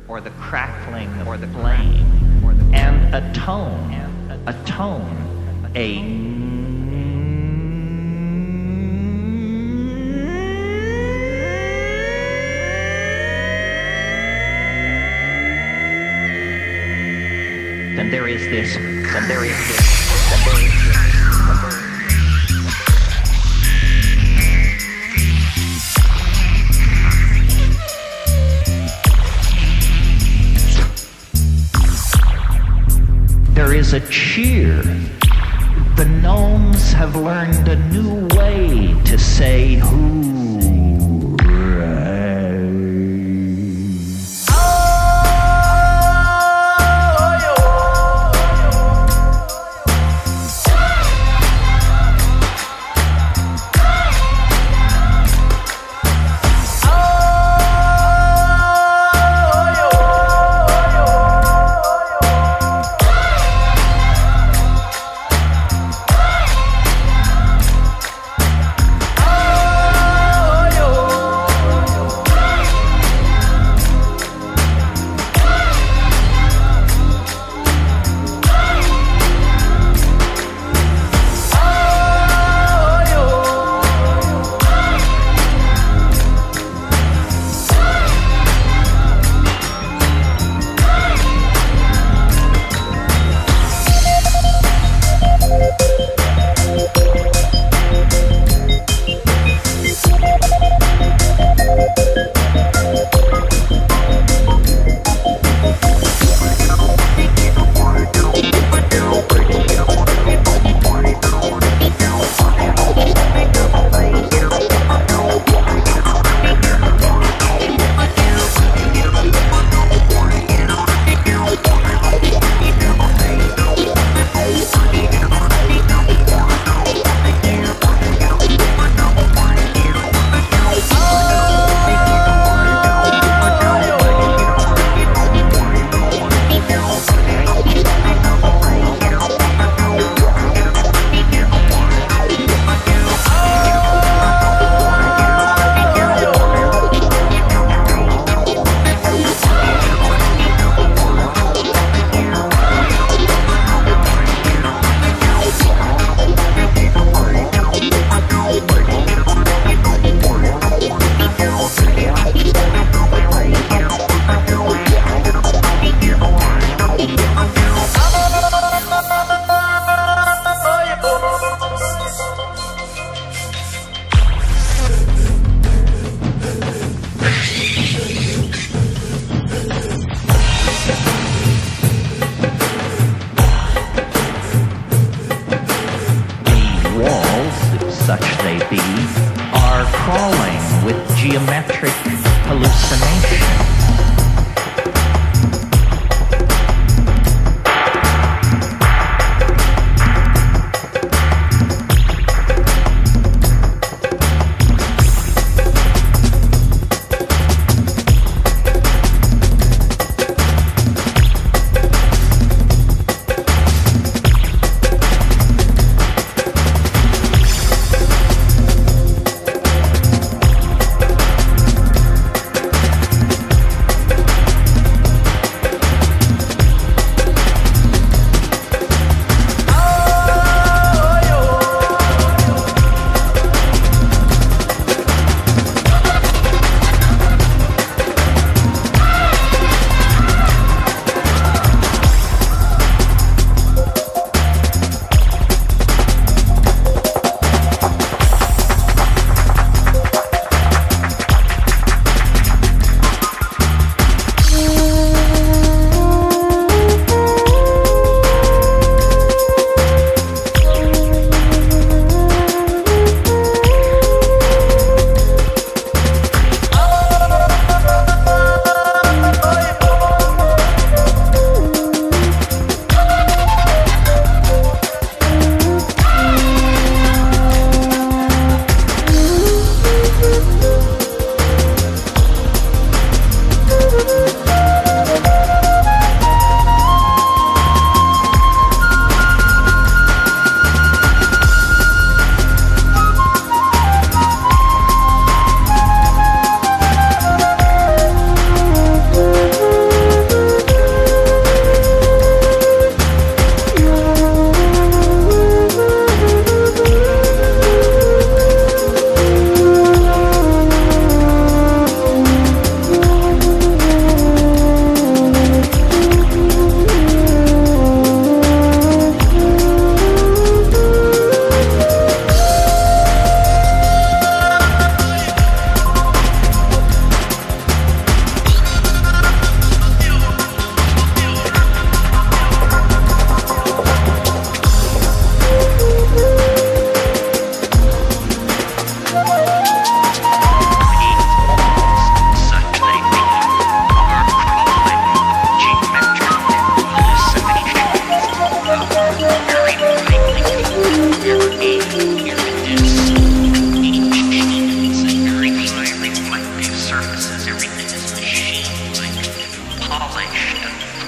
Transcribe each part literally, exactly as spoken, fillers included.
or the crackling or the flame, or the and a tone, a tone, a then there is this, then there is this, then there is this, then there is this. There is a cheer. The gnomes have learned a new way to say who.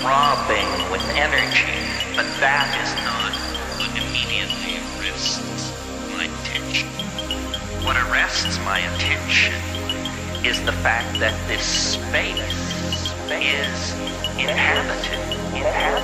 throbbing with energy, but that is not what immediately arrests my attention. What arrests my attention is the fact that this space is inhabited, inhabited.